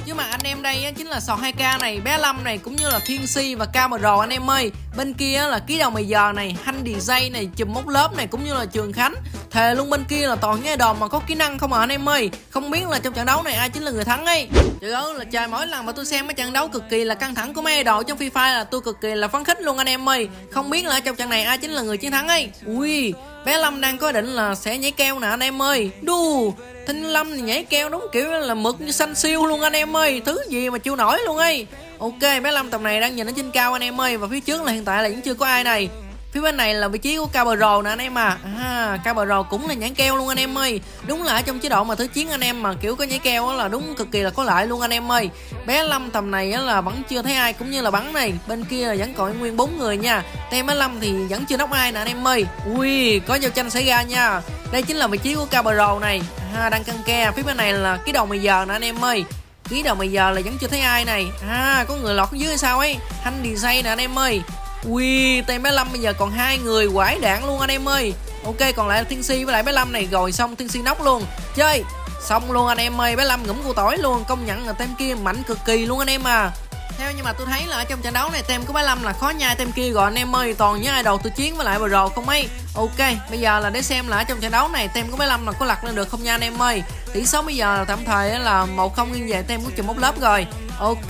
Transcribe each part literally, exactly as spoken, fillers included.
Chứ mà anh em đây á, chính là Sò hai K này, bé Lâm này cũng như là Thiên Si và Camero anh em ơi. Bên kia là Ký Đầu Mày Giờ này, Hanh đê gi này, Chùm Móc Lớp này cũng như là Trường Khánh. Thề luôn bên kia là toàn những idol mà có kỹ năng không à anh em ơi. Không biết là trong trận đấu này ai chính là người thắng ấy. Trời ơi là trời, mỗi lần mà tôi xem mấy trận đấu cực kỳ là căng thẳng của mấy idol trong Free Fire là tôi cực kỳ là phấn khích luôn anh em ơi. Không biết là trong trận này ai chính là người chiến thắng ấy. Ui, bé Lâm đang có định là sẽ nhảy keo nè anh em ơi. Đu, Thanh Lâm thì nhảy keo đúng kiểu là mực như xanh siêu luôn anh em ơi. Thứ gì mà chịu nổi luôn ấy. Ok, bé Lâm tầm này đang nhìn ở trên cao anh em ơi. Và phía trước là hiện tại là vẫn chưa có ai này. Phía bên này là vị trí của Camero nè anh em à. À, Camero cũng là nhảy keo luôn anh em ơi. Đúng là ở trong chế độ mà thứ chiến anh em mà kiểu có nhảy keo là đúng cực kỳ là có lợi luôn anh em ơi. Bé Lâm tầm này là vẫn chưa thấy ai cũng như là bắn này. Bên kia là vẫn còn nguyên bốn người nha. Tem bé Lâm thì vẫn chưa nóc ai nè anh em ơi. Ui, có giao tranh xảy ra nha. Đây chính là vị trí của Camero này. À, đang căng ke. Phía bên này là Ký Đầu Mày Giờ nè anh em ơi. Ký Đầu Mày Giờ là vẫn chưa thấy ai này. À, có người lọt dưới hay sao ấy. Hanh đê gi nè anh em ơi. Ui, Tem bé Lâm bây giờ còn hai người quải đạn luôn anh em ơi. Ok, còn lại là Thiên Si với lại bé Lâm này. Rồi xong Thiên Si nóc luôn. Chơi xong luôn anh em ơi. Bé Lâm ngủm củ tỏi luôn. Công nhận là tem kia mạnh cực kỳ luôn anh em à. Theo nhưng mà tôi thấy là ở trong trận đấu này tem của bé Lâm là khó nhai tem kia rồi anh em ơi. Toàn những idol tôi chiến với lại Pro không ấy. Ok, bây giờ là để xem là ở trong trận đấu này tem của bé Lâm là có lật lên được không nha anh em ơi. Tỷ số bây giờ là tạm thời là một không nghiêng về tem của Chùm Móc Lớp rồi. Ok.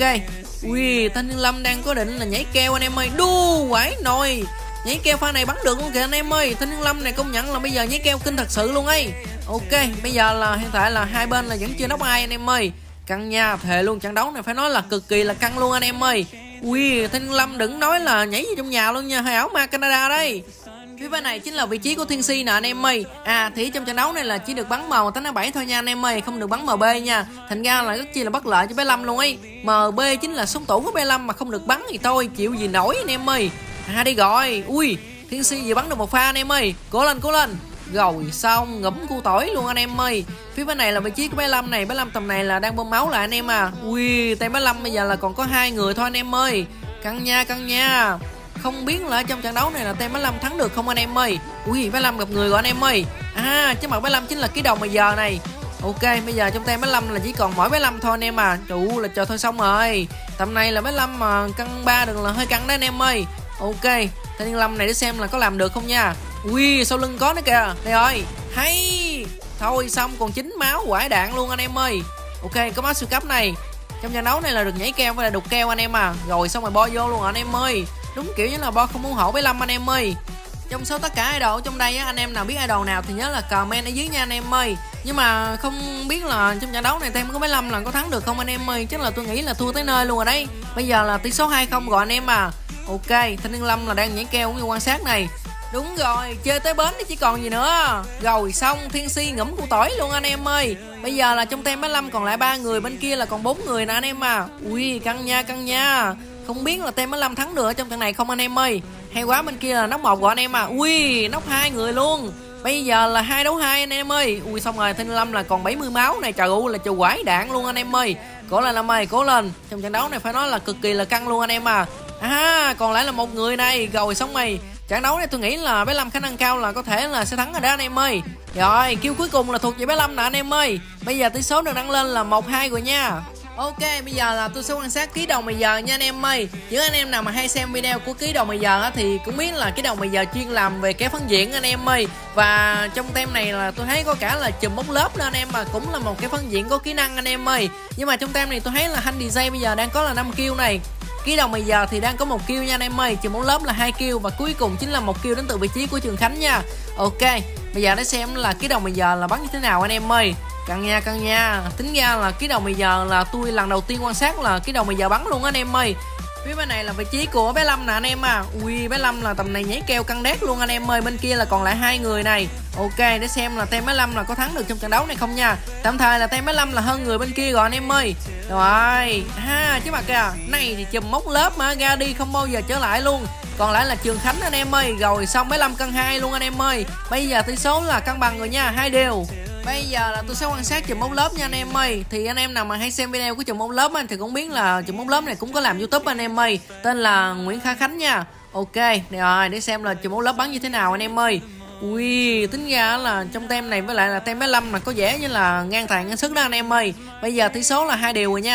Ui, Thanh Niên Lâm đang có định là nhảy keo anh em ơi. Đu, quải nồi. Nhảy keo pha này bắn được luôn kìa anh em ơi. Thanh Niên Lâm này công nhận là bây giờ nhảy keo kinh thật sự luôn ấy. Ok, bây giờ là hiện tại là hai bên là vẫn chưa nóc ai anh em ơi. Căng nha, thề luôn trận đấu này phải nói là cực kỳ là căng luôn anh em ơi. Ui, Thanh Niên Lâm đừng nói là nhảy vào trong nhà luôn nha, hai ảo ma Canada đây. Phía bên này chính là vị trí của Thiên Si nè anh em ơi. À thì trong trận đấu này là chỉ được bắn M tám bảy thôi nha anh em ơi, không được bắn em bê nha. Thành ra là rất chi là bất lợi cho bé Lâm luôn ấy. em bê chính là súng tủ của bé Lâm mà không được bắn thì tôi chịu gì nổi anh em ơi. À đi rồi. Ui, Thiên Si vừa bắn được một pha anh em ơi. Cố lên, cố lên. Rồi xong, ngủm củ tỏi luôn anh em ơi. Phía bên này là vị trí của bé Lâm này. Bé Lâm tầm này là đang bơm máu lại anh em à. Ui, tay bé Lâm bây giờ là còn có hai người thôi anh em ơi. Căng nha, căng nha. Không biết là trong trận đấu này là tem bé Lâm thắng được không anh em ơi. Ui, bé Lâm gặp người rồi anh em ơi. À, chứ mặt bé Lâm chính là Ký Đầu Mày Giờ này. Ok, bây giờ trong tem bé Lâm là chỉ còn mỗi bé Lâm thôi anh em à. Trụ là chờ thôi xong rồi. Tầm này là bé Lâm mà căng ba được là hơi căng đấy anh em ơi. Ok, Thanh Niên Lâm này để xem là có làm được không nha. Ui, sau lưng có nữa kìa. Đây rồi. Hay. Thôi xong còn chín máu quải đạn luôn anh em ơi. Ok, có máu siêu cấp này. Trong trận đấu này là được nhảy keo với là đục keo anh em à. Rồi xong rồi bo vô luôn anh em ơi. Đúng kiểu như là bo không muốn hổ bé Lâm anh em ơi. Trong số tất cả idol trong đây á, anh em nào biết idol nào thì nhớ là comment ở dưới nha anh em ơi. Nhưng mà không biết là trong trận đấu này tem của bé Lâm là có thắng được không anh em ơi. Chắc là tôi nghĩ là thua tới nơi luôn rồi đấy. Bây giờ là tỷ số hai không rồi anh em à. Ok, Thanh Niên Lâm là đang nhảy keo cũng như quan sát này. Đúng rồi, chơi tới bến thì chỉ còn gì nữa. Rồi xong, Thiên Si ngủm củ tỏi luôn anh em ơi. Bây giờ là trong tem bé Lâm còn lại ba người, bên kia là còn bốn người nè anh em à. Ui, căng nha, căng nha. Không biết là tem bé Lâm thắng được ở trong trận này không anh em ơi. Hay quá, bên kia là nóc một rồi anh em à. Ui, nóc hai người luôn. Bây giờ là hai đấu hai anh em ơi. Ui xong rồi, Thanh Niên Lâm là còn bảy mươi máu này. Trời ơi là trời quải đạn luôn anh em ơi. Cố lên Lâm ơi, cố lên. Trong trận đấu này phải nói là cực kỳ là căng luôn anh em à. À, còn lại là một người này. Rồi xong rồi. Trận đấu này tôi nghĩ là bé Lâm khả năng cao là có thể là sẽ thắng rồi đó anh em ơi. Rồi, kill cuối cùng là thuộc về bé Lâm nè anh em ơi. Bây giờ tỷ số được đăng lên là một hai rồi nha. Ok, bây giờ là tôi sẽ quan sát Ký Đầu Mày Giờ nha anh em ơi. Những anh em nào mà hay xem video của Ký Đầu Mày Giờ thì cũng biết là Ký Đầu Mày Giờ chuyên làm về cái phân diện anh em ơi. Và trong tem này là tôi thấy có cả là Chùm Móc Lớp nữa anh em, mà cũng là một cái phân diện có kỹ năng anh em ơi. Nhưng mà trong tem này tôi thấy là Hanh đê gi bây giờ đang có là năm kill này. Ký Đầu Mày Giờ thì đang có một kill nha anh em ơi. Chùm Móc Lớp là hai kill và cuối cùng chính là một kill đến từ vị trí của Trường Khánh nha. Ok, bây giờ để xem là Ký Đầu Mày Giờ là bắn như thế nào anh em ơi. Căng nha, căng nha. Tính ra là Ký Đầu Mày Giờ là tôi lần đầu tiên quan sát là Ký Đầu Mày Giờ bắn luôn anh em ơi. Phía bên này là vị trí của bé Lâm nè anh em à. Ui, bé Lâm là tầm này nhảy keo căng đét luôn anh em ơi. Bên kia là còn lại hai người này. Ok, để xem là tem bé Lâm là có thắng được trong trận đấu này không nha. Tạm thời là tem bé Lâm là hơn người bên kia rồi anh em ơi. Rồi, ha, chứ mà kìa. Này thì Chùm Móc Lớp mà ra đi không bao giờ trở lại luôn. Còn lại là Trường Khánh anh em ơi. Rồi xong bé Lâm cân hai luôn anh em ơi. Bây giờ tỷ số là cân bằng rồi nha, hai đều. Bây giờ là tôi sẽ quan sát Chùm Móc Lớp nha anh em ơi. Thì anh em nào mà hay xem video của Chùm Móc Lớp anh thì cũng biết là Chùm Móc Lớp này cũng có làm YouTube anh em ơi. Tên là Nguyễn Khả Khánh nha. Ok, rồi để xem là Chùm Móc Lớp bắn như thế nào anh em ơi. Ui, tính ra là trong tem này với lại là tem bé Lâm mà có vẻ như là ngang tài ngang sức đó anh em ơi. Bây giờ tỷ số là hai đều rồi nha.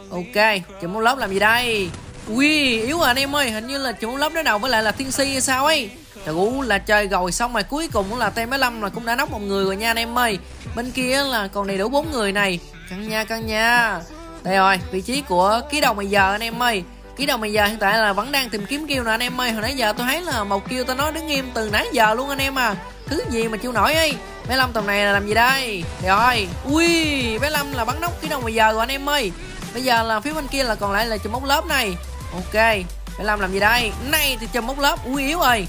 Ok, chùm móc lớp làm gì đây? Ui, yếu rồi anh em ơi, hình như là chùm móc lớp đối đầu với lại là Thiên Si hay sao ấy. Trời ơi, là trời rồi, xong rồi cuối cùng cũng là T mười lăm là cũng đã nóc một người rồi nha anh em ơi. Bên kia là còn đầy đủ bốn người này. Căng nha, căng nha. Đây rồi, vị trí của ký đầu mày giờ anh em ơi. Ký đầu mày giờ hiện tại là vẫn đang tìm kiếm kêu nè anh em ơi. Hồi nãy giờ tôi thấy là một kêu tôi nói đứng im từ nãy giờ luôn anh em à. Thứ gì mà chịu nổi ấy. Bé Lâm tầm này là làm gì đây? Rồi, ui, bé Lâm là bắn nóc ký đầu mày giờ rồi anh em ơi. Bây giờ là phía bên kia là còn lại là chùm móc lớp này. Ok, bé Lâm làm gì đây? Này thì chùm móc lớp, ui yếu rồi.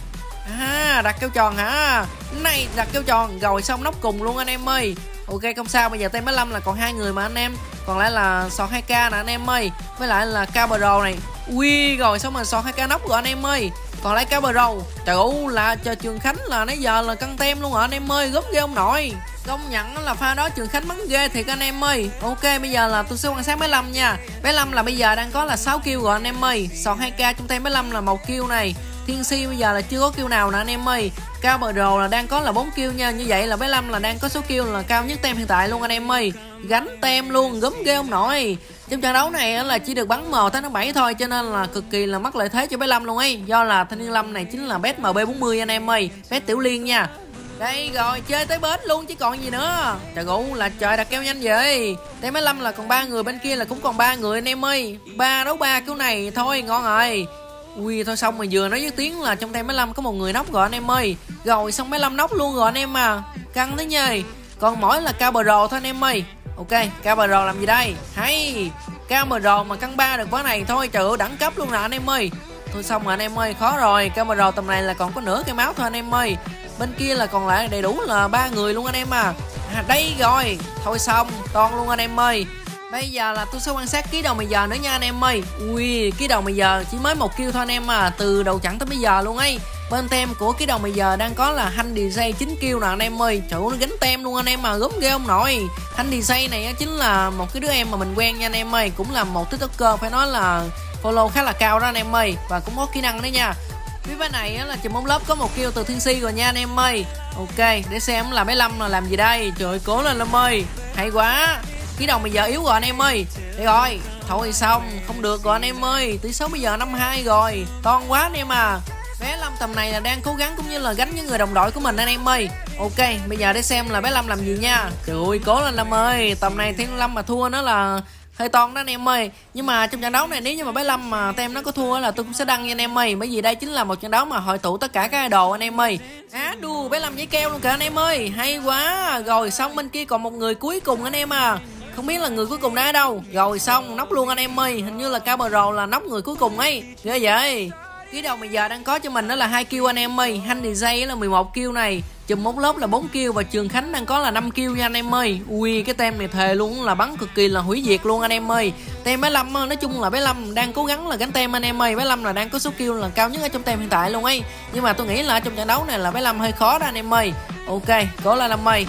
À, đặt keo tròn hả? Này đặt keo tròn rồi xong nóc cùng luôn anh em ơi. Ok không sao, bây giờ T mười lăm là còn hai người mà anh em. Còn lại là sọt hai K nè anh em ơi. Với lại là K Pro này. Ui rồi xong rồi sọt hai K nóc rồi anh em ơi. Còn lại K Pro. Trời ơi là cho Trường Khánh là nãy giờ là căng tem luôn rồi anh em ơi. Gớm ghê ông nội. Công nhận là pha đó Trường Khánh bắn ghê thiệt anh em ơi. Ok bây giờ là tôi sẽ quan sát bé Lâm nha. Bé Lâm là bây giờ đang có là sáu kill rồi anh em ơi. Sọt hai K trong tay bé Lâm là một kill này. Thiên Si bây giờ là chưa có kill nào nè anh em ơi. Cao Pro là đang có là bốn kill nha. Như vậy là bé Lâm là đang có số kill là cao nhất tem hiện tại luôn anh em ơi. Gánh tem luôn, gớm ghê ông nội. Trong trận đấu này là chỉ được bắn M tám bảy thôi, cho nên là cực kỳ là mất lợi thế cho bé Lâm luôn ấy. Do là thanh niên Lâm này chính là bet M B bốn mươi anh em ơi. Bet Tiểu Liên nha. Đây rồi, chơi tới bến luôn chứ còn gì nữa. Trời ơi là trời đặt keo nhanh vậy. Tem bé Lâm là còn ba người, bên kia là cũng còn ba người anh em ơi. Ba đấu ba kiểu này thôi ngon rồi. Ui thôi xong rồi vừa nói với Tiến là trong tay bé Lâm có một người nóc rồi anh em ơi. Rồi xong bé Lâm nóc luôn rồi anh em à. Căng thế nha. Còn mỗi là K Pro thôi anh em ơi. Ok, K Pro làm gì đây? Hay K Pro mà căng ba được quá này thôi, trời ơi đẳng cấp luôn nè anh em ơi. Thôi xong rồi anh em ơi, khó rồi. K Pro tầm này là còn có nửa cái máu thôi anh em ơi. Bên kia là còn lại đầy đủ là ba người luôn anh em à. À đây rồi. Thôi xong, toàn luôn anh em ơi. Bây giờ là tôi sẽ quan sát ký đầu mày giờ nữa nha anh em ơi. Ui, ký đầu mày giờ chỉ mới một kill thôi anh em à, từ đầu trận tới bây giờ luôn ấy. Bên tem của ký đầu mày giờ đang có là Hành đê gi chín kill nè anh em ơi. Trời ơi nó gánh tem luôn anh em à, gớm ghê ông nội. Hành đê gi này chính là một cái đứa em mà mình quen nha anh em ơi, cũng là một tiktoker phải nói là follow khá là cao đó anh em ơi, và cũng có kỹ năng đấy nha. Phía bên này là chùm bóng lớp có một kill từ Thiên Si rồi nha anh em ơi. Ok, để xem là bé Lâm là làm gì đây. Trời ơi, cố lên Lâm ơi, hay quá. Ký đầu bây giờ yếu rồi anh em ơi. Đây rồi, thôi xong, không được rồi anh em ơi. Tỷ số bây giờ năm hai rồi, toan quá anh em à. Bé Lâm tầm này là đang cố gắng cũng như là gánh với người đồng đội của mình anh em ơi. Ok, bây giờ để xem là bé Lâm làm gì nha. Trời ơi, cố lên Lâm ơi. Tầm này Thiên Lâm mà thua nó là hơi toan đó anh em ơi. Nhưng mà trong trận đấu này nếu như mà bé Lâm mà tem nó có thua là tôi cũng sẽ đăng nha anh em ơi. Bởi vì đây chính là một trận đấu mà hội tụ tất cả các idol anh em ơi. Á à, đù bé Lâm giấy keo luôn kìa anh em ơi. Hay quá. Rồi xong bên kia còn một người cuối cùng anh em à. Không biết là người cuối cùng đã ở đâu. Rồi xong nóc luôn anh em ơi. Hình như là K Pro là nóc người cuối cùng ấy. Ghê vậy. Cái đầu bây giờ đang có cho mình đó là hai kill anh em ơi. Hành đê gi là mười một kill này. Chùm móng lớp là bốn kill. Và Trường Khánh đang có là năm kill nha anh em ơi. Ui cái tem này thề luôn là bắn cực kỳ là hủy diệt luôn anh em ơi. Tem bé Lâm nói chung là bé Lâm đang cố gắng là gánh tem anh em ơi. Bé Lâm là đang có số kill là cao nhất ở trong tem hiện tại luôn ấy. Nhưng mà tôi nghĩ là trong trận đấu này là bé Lâm hơi khó đó anh em ơi. Ok cố lên Lâm ơi.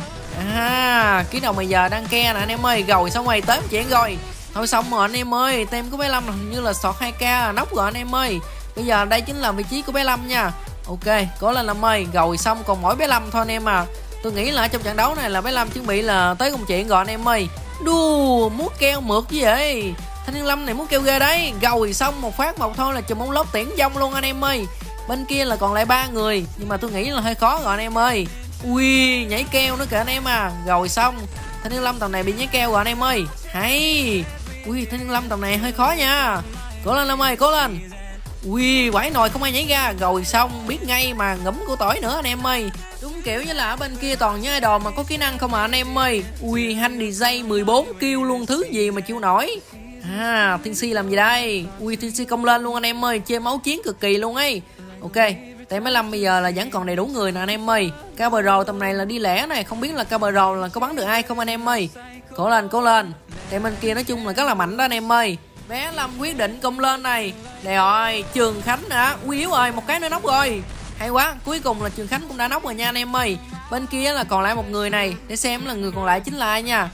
À cái đầu bây giờ đang ke nè anh em ơi. Rồi xong rồi tới chuyện rồi. Thôi xong rồi anh em ơi. Tem của bé Lâm hình như là sọt hai K nóc rồi anh em ơi. Bây giờ đây chính là vị trí của bé Lâm nha. Ok, cố lên Lâm ơi. Rồi xong còn mỗi bé Lâm thôi anh em à. Tôi nghĩ là trong trận đấu này là bé Lâm chuẩn bị là tới công chuyện rồi anh em ơi. Đù, muốn keo mượt chứ vậy. Thanh niên Lâm này muốn keo ghê đấy. Rồi xong một phát một thôi là chùm bóng lốp tiễn vong luôn anh em ơi. Bên kia là còn lại ba người. Nhưng mà tôi nghĩ là hơi khó rồi anh em ơi. Ui, nhảy keo nữa kìa anh em à. Rồi xong Thanh niên Lâm tầm này bị nhảy keo rồi anh em ơi. Hay. Ui, Thanh niên Lâm tầm này hơi khó nha. Cố lên Lâm ơi, cố lên. Ui quải nồi không ai nhảy ra. Rồi xong biết ngay mà ngẫm củ tỏi nữa anh em ơi. Đúng kiểu như là ở bên kia toàn những idol mà có kỹ năng không à anh em ơi. Ui Hành đê gi mười bốn kill luôn, thứ gì mà chịu nổi. À Thiên Si làm gì đây. Ui Thiên Si công lên luôn anh em ơi. Chơi máu chiến cực kỳ luôn ấy. Ok T mười lăm bây giờ là vẫn còn đầy đủ người nè anh em ơi. K Pro tầm này là đi lẻ này. Không biết là K Pro là có bắn được ai không anh em ơi. Cố lên cố lên. T bên kia nói chung là rất là mạnh đó anh em ơi. Bé Lâm quyết định công lên này. Đây rồi, Trường Khánh hả? Quy yếu rồi, một cái nữa nóc rồi. Hay quá, cuối cùng là Trường Khánh cũng đã nóc rồi nha anh em ơi. Bên kia là còn lại một người này. Để xem là người còn lại chính là ai nha.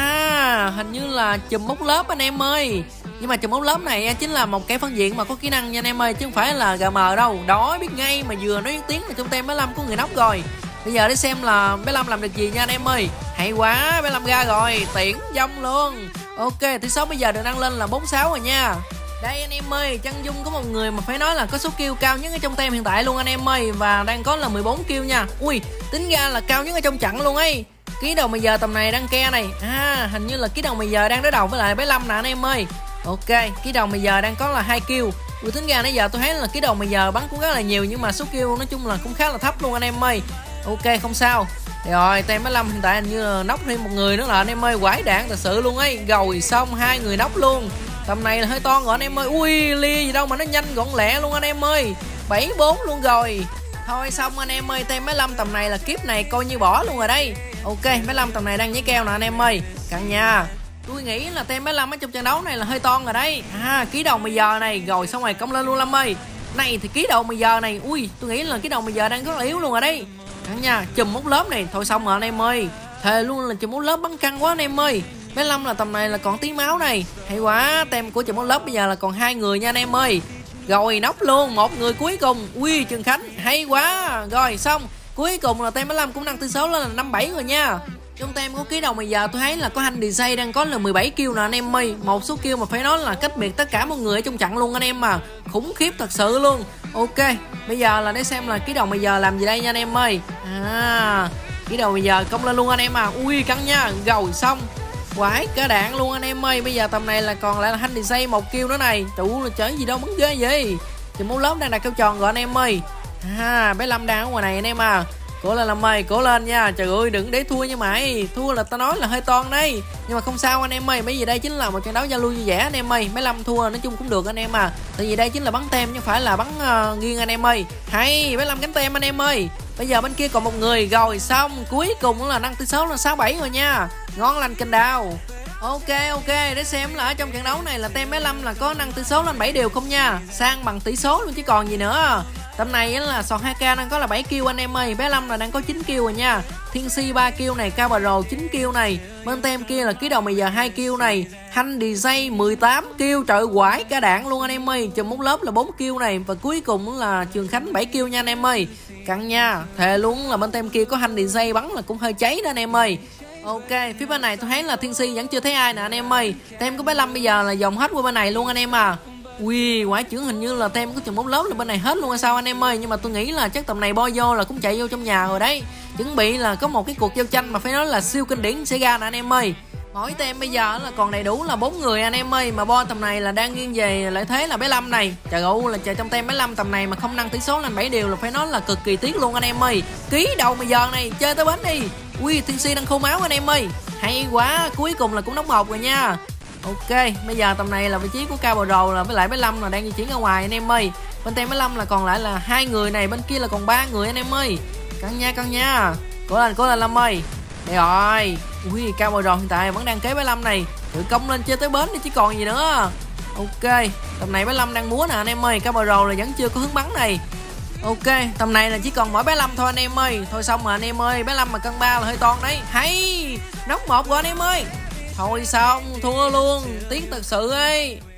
À, hình như là chùm móc lớp anh em ơi. Nhưng mà chùm móc lớp này chính là một cái phân diện mà có kỹ năng nha anh em ơi. Chứ không phải là giê em đâu. Đó, biết ngay mà vừa nói tiếng là trong tem bé Lâm có người nóc rồi. Bây giờ để xem là bé Lâm làm được gì nha anh em ơi. Hay quá, bé Lâm ra rồi, tiễn vong luôn. Ok, tỷ số bây giờ được nâng lên là bốn sáu rồi nha. Đây anh em ơi, Chân Dung có một người mà phải nói là có số kill cao nhất ở trong team hiện tại luôn anh em ơi. Và đang có là mười bốn kill nha. Ui, tính ra là cao nhất ở trong trận luôn ấy. Ký đầu bây giờ tầm này đang ke này. À, hình như là ký đầu bây giờ đang đối đầu với lại bé Lâm nè anh em ơi. Ok, ký đầu bây giờ đang có là hai kill. Ui, tính ra nãy giờ tôi thấy là ký đầu bây giờ bắn cũng rất là nhiều, nhưng mà số kill nói chung là cũng khá là thấp luôn anh em ơi. Ok, không sao. Rồi, team bé Lâm hiện tại hình như là nóc thêm một người nữa là anh em ơi, quái đạn thật sự luôn ấy. Rồi xong hai người nóc luôn. Tầm này là hơi to rồi anh em ơi. Ui, lia gì đâu mà nó nhanh gọn lẹ luôn anh em ơi. bảy bốn luôn rồi. Thôi xong anh em ơi, team bé Lâm tầm này là kiếp này coi như bỏ luôn rồi đây. Ok, bé Lâm tầm này đang nhảy keo nè anh em ơi. Cặn nha. Tôi nghĩ là team bé Lâm ở trong trận đấu này là hơi to rồi đấy. À, ký đầu bây giờ này, rồi xong rồi cong lên luôn Lâm ơi. Này thì ký đầu bây giờ này, ui, tôi nghĩ là ký đầu bây giờ đang rất là yếu luôn rồi đấy. Cặn nha, chùm một lớp này, thôi xong rồi anh em ơi. Thề luôn là chùm một lớp bắn căng quá anh em ơi. Bé Lâm là tầm này là còn tí máu này. Hay quá, team của chùm một lớp bây giờ là còn hai người nha anh em ơi. Rồi nóc luôn, một người cuối cùng. Ui, Trường Khánh, hay quá. Rồi xong, cuối cùng là team bé Lâm cũng nâng tỷ số lên là năm bảy rồi nha. Trong team của ký đầu bây giờ tôi thấy là có Handy Jay đang có là mười bảy kill nè anh em ơi. Một số kill mà phải nói là cách biệt tất cả mọi người ở trong trận luôn anh em mà. Khủng khiếp thật sự luôn. Ok, bây giờ là để xem là ký đầu bây giờ làm gì đây nha anh em ơi. À, ký đầu bây giờ công lên luôn anh em à. Ui, căng nha, rồi xong. Quái cả đạn luôn anh em ơi. Bây giờ tầm này là còn lại là Handy Jay một kill nữa này. Trụ là chở gì đâu bắn ghê vậy. Chùm mũ lớp đang đặt kêu tròn rồi anh em ơi. À, bé Lâm đang ở ngoài này anh em à. Cố lên Lâm ơi, cố lên nha. Trời ơi, đừng để thua nha mày. Thua là tao nói là hơi toan đây. Nhưng mà không sao anh em ơi, bởi vì đây chính là một trận đấu giao lưu vui vẻ anh em ơi. Bé Lâm thua nói chung cũng được anh em à. Tại vì đây chính là bắn tem chứ không phải là bắn uh, nghiêng anh em ơi. Hay, bé Lâm gánh tem anh em ơi. Bây giờ bên kia còn một người. Rồi xong, cuối cùng là nâng tỷ số là sáu bảy rồi nha. Ngon lành cành đào. Ok ok, để xem là ở trong trận đấu này là team bé Lâm là có nâng tỷ số lên bảy đều không nha. Sang bằng tỷ số luôn chứ còn gì nữa. Tầm này là Sòn hai K đang có là bảy kill anh em ơi. Bé Lâm là đang có chín kill rồi nha. Thiên Si ba kill này, Cao Bà Rồ chín kill này. Bên team kia là ký đầu bây giờ hai kill này. Handy Jay mười tám kill. Trời quải cả đạn luôn anh em ơi. Chùm một lớp là bốn kill này. Và cuối cùng là Trường Khánh bảy kill nha anh em ơi. Căng nha. Thề luôn là bên team kia có Handy Jay bắn là cũng hơi cháy đó anh em ơi. Ok, phía bên này tôi thấy là Thiên Si vẫn chưa thấy ai nè anh em ơi. Team của bé Lâm bây giờ là dòng hết qua bên này luôn anh em à. Ui, quả trưởng hình như là team có chừng bốn lớp là bên này hết luôn hay sao anh em ơi. Nhưng mà tôi nghĩ là chắc tầm này bo vô là cũng chạy vô trong nhà rồi đấy. Chuẩn bị là có một cái cuộc giao tranh mà phải nói là siêu kinh điển xảy ra nè anh em ơi. Mỗi team bây giờ là còn đầy đủ là bốn người anh em ơi. Mà bo tầm này là đang nghiêng về lợi thế là bé Lâm này. Trời ơi là trời, trong team bé Lâm tầm này mà không nâng tỷ số lên bảy đều là phải nói là cực kỳ tiếc luôn anh em ơi. Ký đầu bây giờ này, chơi tới bến đi. Ui, Thiên Si đang khô máu anh em ơi. Hay quá, cuối cùng là cũng đóng một rồi nha. Ok, bây giờ tầm này là vị trí của Cao Bà Rồ là với lại bé Lâm là đang di chuyển ra ngoài anh em ơi. Bên team bé Lâm là còn lại là hai người này, bên kia là còn ba người anh em ơi. Căng nha, căng nha. Cố lên, cố lên Lâm ơi. Đây rồi. Ui, Cao Bà Rồ hiện tại vẫn đang kế bé Lâm này. Tự công lên chơi tới bến đi chứ còn gì nữa. Ok, tầm này bé Lâm đang múa nè anh em ơi. Cao Bà Rồ là vẫn chưa có hướng bắn này. Ok, tầm này là chỉ còn mỗi bé Lâm thôi anh em ơi. Thôi xong rồi anh em ơi, bé Lâm mà cân ba là hơi toan đấy. Hay, nóc một rồi anh em ơi. Thôi xong, thua luôn, tiếc thật sự ấy.